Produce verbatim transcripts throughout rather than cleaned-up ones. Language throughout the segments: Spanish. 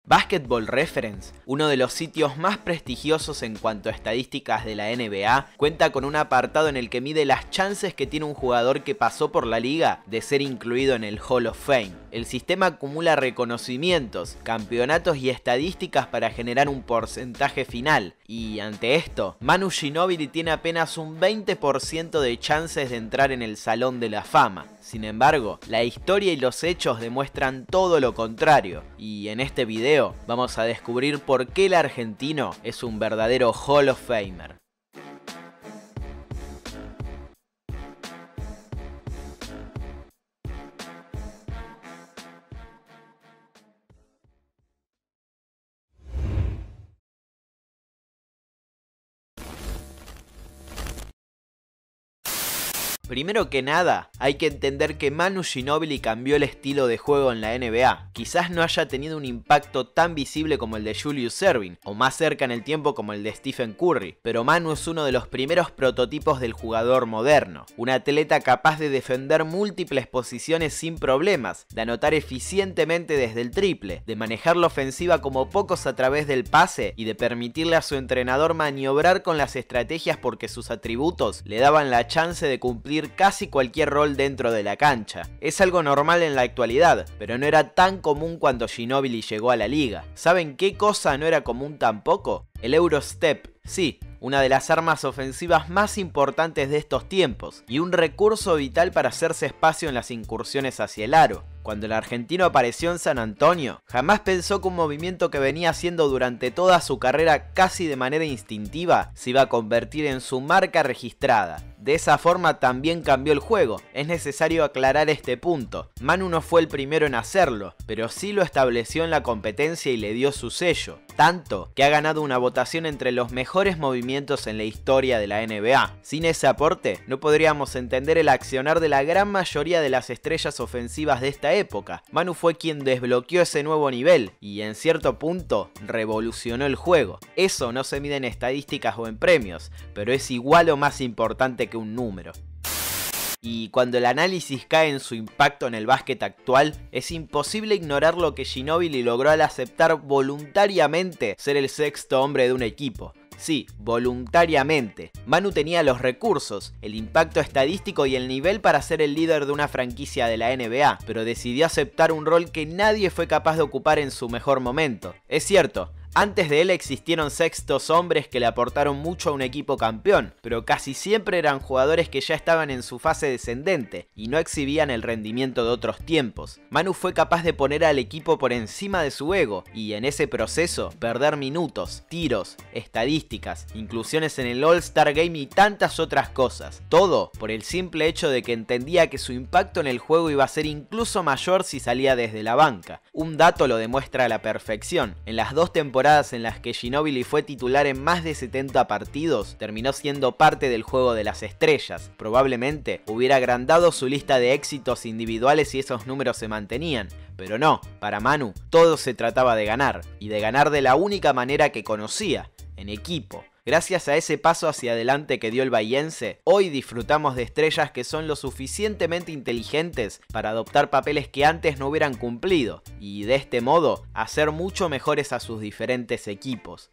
Basketball Reference, uno de los sitios más prestigiosos en cuanto a estadísticas de la N B A, cuenta con un apartado en el que mide las chances que tiene un jugador que pasó por la liga de ser incluido en el Hall of Fame. El sistema acumula reconocimientos, campeonatos y estadísticas para generar un porcentaje final, y ante esto, Manu Ginóbili tiene apenas un veinte por ciento de chances de entrar en el Salón de la Fama. Sin embargo, la historia y los hechos demuestran todo lo contrario, y en este video vamos a descubrir por qué el argentino es un verdadero Hall of Famer. Primero que nada, hay que entender que Manu Ginóbili cambió el estilo de juego en la N B A. Quizás no haya tenido un impacto tan visible como el de Julius Erving, o más cerca en el tiempo como el de Stephen Curry, pero Manu es uno de los primeros prototipos del jugador moderno. Un atleta capaz de defender múltiples posiciones sin problemas, de anotar eficientemente desde el triple, de manejar la ofensiva como pocos a través del pase y de permitirle a su entrenador maniobrar con las estrategias porque sus atributos le daban la chance de cumplir casi cualquier rol dentro de la cancha. Es algo normal en la actualidad, pero no era tan común cuando Ginóbili llegó a la liga. ¿Saben qué cosa no era común tampoco? El Eurostep, sí, una de las armas ofensivas más importantes de estos tiempos, y un recurso vital para hacerse espacio en las incursiones hacia el aro. Cuando el argentino apareció en San Antonio, jamás pensó que un movimiento que venía haciendo durante toda su carrera casi de manera instintiva se iba a convertir en su marca registrada. De esa forma también cambió el juego. Es necesario aclarar este punto. Manu no fue el primero en hacerlo, pero sí lo estableció en la competencia y le dio su sello. Tanto que ha ganado una votación entre los mejores movimientos en la historia de la N B A. Sin ese aporte, no podríamos entender el accionar de la gran mayoría de las estrellas ofensivas de esta época. Manu fue quien desbloqueó ese nuevo nivel y en cierto punto revolucionó el juego. Eso no se mide en estadísticas o en premios, pero es igual o más importante que un número. Y cuando el análisis cae en su impacto en el básquet actual, es imposible ignorar lo que Ginóbili logró al aceptar voluntariamente ser el sexto hombre de un equipo. Sí, voluntariamente. Manu tenía los recursos, el impacto estadístico y el nivel para ser el líder de una franquicia de la N B A, pero decidió aceptar un rol que nadie fue capaz de ocupar en su mejor momento. Es cierto, antes de él existieron sextos hombres que le aportaron mucho a un equipo campeón, pero casi siempre eran jugadores que ya estaban en su fase descendente y no exhibían el rendimiento de otros tiempos. Manu fue capaz de poner al equipo por encima de su ego y en ese proceso perder minutos, tiros, estadísticas, inclusiones en el All-Star Game y tantas otras cosas. Todo por el simple hecho de que entendía que su impacto en el juego iba a ser incluso mayor si salía desde la banca. Un dato lo demuestra a la perfección. En las dos temporadas en las que Ginóbili fue titular en más de setenta partidos, terminó siendo parte del juego de las estrellas. Probablemente hubiera agrandado su lista de éxitos individuales si esos números se mantenían, pero no, para Manu todo se trataba de ganar, y de ganar de la única manera que conocía, en equipo. Gracias a ese paso hacia adelante que dio el bahiense, hoy disfrutamos de estrellas que son lo suficientemente inteligentes para adoptar papeles que antes no hubieran cumplido, y de este modo, hacer mucho mejores a sus diferentes equipos.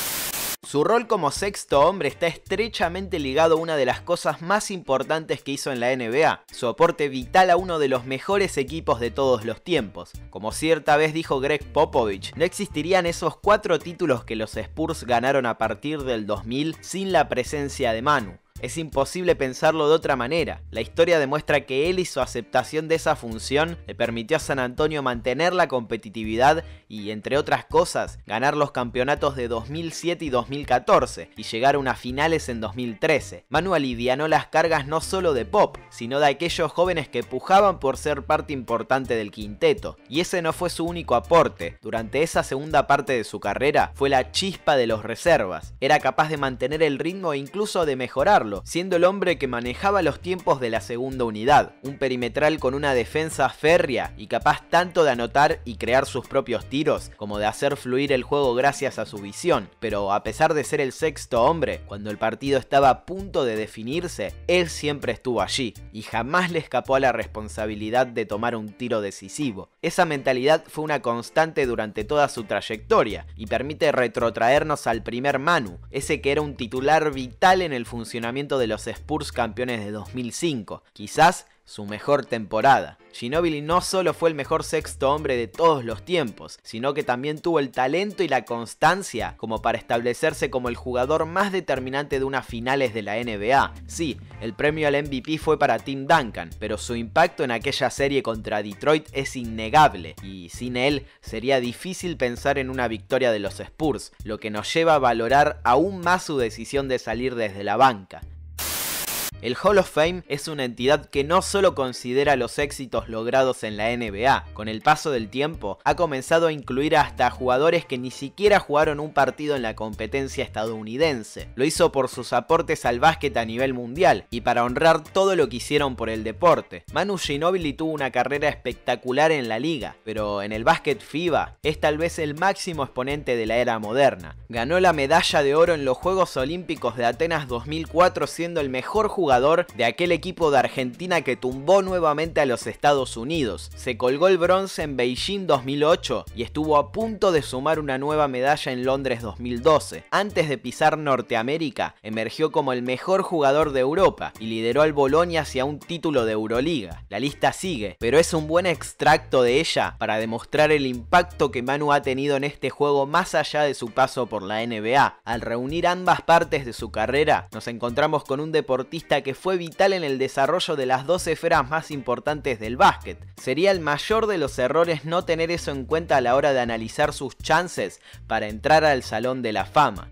Su rol como sexto hombre está estrechamente ligado a una de las cosas más importantes que hizo en la N B A, su aporte vital a uno de los mejores equipos de todos los tiempos. Como cierta vez dijo Greg Popovich, no existirían esos cuatro títulos que los Spurs ganaron a partir del dos mil sin la presencia de Manu. Es imposible pensarlo de otra manera. La historia demuestra que él y su aceptación de esa función le permitió a San Antonio mantener la competitividad y, entre otras cosas, ganar los campeonatos de dos mil siete y dos mil catorce y llegar a unas finales en dos mil trece. Manu alivianó las cargas no solo de Pop, sino de aquellos jóvenes que pujaban por ser parte importante del quinteto. Y ese no fue su único aporte. Durante esa segunda parte de su carrera, fue la chispa de los reservas. Era capaz de mantener el ritmo e incluso de mejorarlo, hacerlo, siendo el hombre que manejaba los tiempos de la segunda unidad, un perimetral con una defensa férrea y capaz tanto de anotar y crear sus propios tiros, como de hacer fluir el juego gracias a su visión. Pero a pesar de ser el sexto hombre, cuando el partido estaba a punto de definirse, él siempre estuvo allí, y jamás le escapó a la responsabilidad de tomar un tiro decisivo. Esa mentalidad fue una constante durante toda su trayectoria, y permite retrotraernos al primer Manu, ese que era un titular vital en el funcionamiento de los Spurs campeones de dos mil cinco, quizás su mejor temporada. Ginóbili no solo fue el mejor sexto hombre de todos los tiempos, sino que también tuvo el talento y la constancia como para establecerse como el jugador más determinante de unas finales de la N B A. Sí, el premio al M V P fue para Tim Duncan, pero su impacto en aquella serie contra Detroit es innegable, y sin él sería difícil pensar en una victoria de los Spurs, lo que nos lleva a valorar aún más su decisión de salir desde la banca. El Hall of Fame es una entidad que no solo considera los éxitos logrados en la N B A, con el paso del tiempo ha comenzado a incluir hasta jugadores que ni siquiera jugaron un partido en la competencia estadounidense. Lo hizo por sus aportes al básquet a nivel mundial y para honrar todo lo que hicieron por el deporte. Manu Ginóbili tuvo una carrera espectacular en la liga, pero en el básquet FIBA es tal vez el máximo exponente de la era moderna. Ganó la medalla de oro en los Juegos Olímpicos de Atenas dos mil cuatro siendo el mejor jugador de aquel equipo de Argentina que tumbó nuevamente a los Estados Unidos. Se colgó el bronce en Beijing dos mil ocho y estuvo a punto de sumar una nueva medalla en Londres dos mil doce. Antes de pisar Norteamérica, emergió como el mejor jugador de Europa y lideró al Bolonia hacia un título de Euroliga. La lista sigue, pero es un buen extracto de ella para demostrar el impacto que Manu ha tenido en este juego más allá de su paso por la N B A. Al reunir ambas partes de su carrera, nos encontramos con un deportista que fue vital en el desarrollo de las dos esferas más importantes del básquet. Sería el mayor de los errores no tener eso en cuenta a la hora de analizar sus chances para entrar al Salón de la Fama.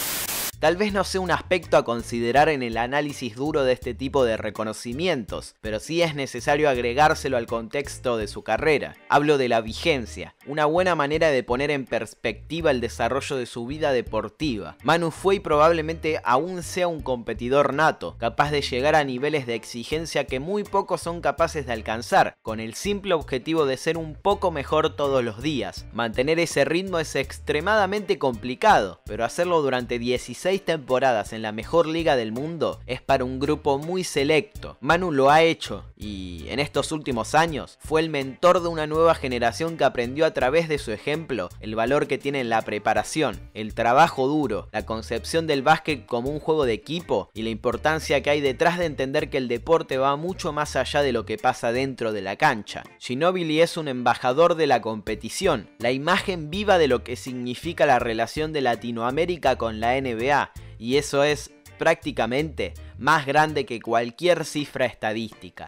Tal vez no sea un aspecto a considerar en el análisis duro de este tipo de reconocimientos, pero sí es necesario agregárselo al contexto de su carrera. Hablo de la vigencia, una buena manera de poner en perspectiva el desarrollo de su vida deportiva. Manu fue y probablemente aún sea un competidor nato, capaz de llegar a niveles de exigencia que muy pocos son capaces de alcanzar, con el simple objetivo de ser un poco mejor todos los días. Mantener ese ritmo es extremadamente complicado, pero hacerlo durante dieciséis temporadas en la mejor liga del mundo es para un grupo muy selecto. Manu lo ha hecho y en estos últimos años fue el mentor de una nueva generación que aprendió a través de su ejemplo el valor que tiene la preparación, el trabajo duro, la concepción del básquet como un juego de equipo y la importancia que hay detrás de entender que el deporte va mucho más allá de lo que pasa dentro de la cancha. Ginóbili es un embajador de la competición, la imagen viva de lo que significa la relación de Latinoamérica con la N B A, y eso es prácticamente más grande que cualquier cifra estadística.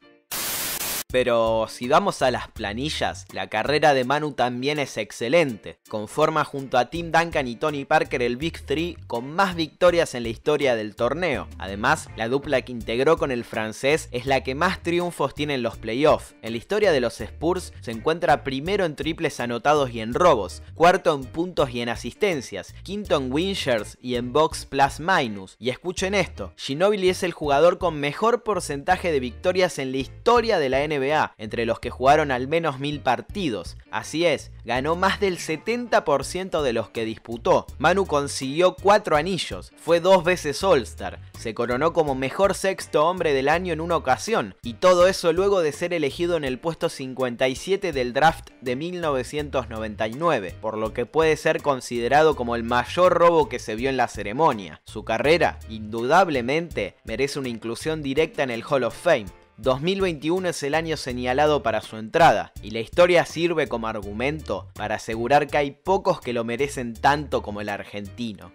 Pero si vamos a las planillas, la carrera de Manu también es excelente. Conforma junto a Tim Duncan y Tony Parker el Big Three con más victorias en la historia del torneo. Además, la dupla que integró con el francés es la que más triunfos tiene en los playoffs. En la historia de los Spurs se encuentra primero en triples anotados y en robos, cuarto en puntos y en asistencias, quinto en win shares y en box plus minus. Y escuchen esto, Ginóbili es el jugador con mejor porcentaje de victorias en la historia de la N B A, entre los que jugaron al menos mil partidos. Así es, ganó más del setenta por ciento de los que disputó. Manu consiguió cuatro anillos, fue dos veces All-Star, se coronó como mejor sexto hombre del año en una ocasión, y todo eso luego de ser elegido en el puesto cincuenta y siete del draft de mil novecientos noventa y nueve, por lo que puede ser considerado como el mayor robo que se vio en la ceremonia. Su carrera, indudablemente, merece una inclusión directa en el Hall of Fame. dos mil veintiuno es el año señalado para su entrada, y la historia sirve como argumento para asegurar que hay pocos que lo merecen tanto como el argentino.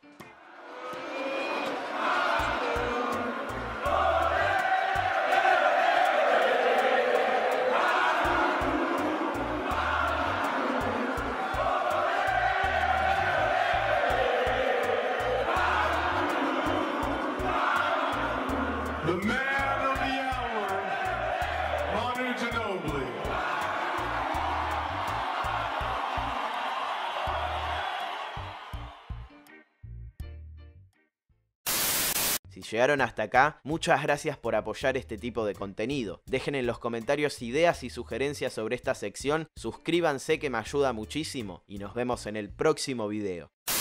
The man of the hour, Manu Ginóbili. Si llegaron hasta acá, muchas gracias por apoyar este tipo de contenido. Dejen en los comentarios ideas y sugerencias sobre esta sección, suscríbanse que me ayuda muchísimo y nos vemos en el próximo video.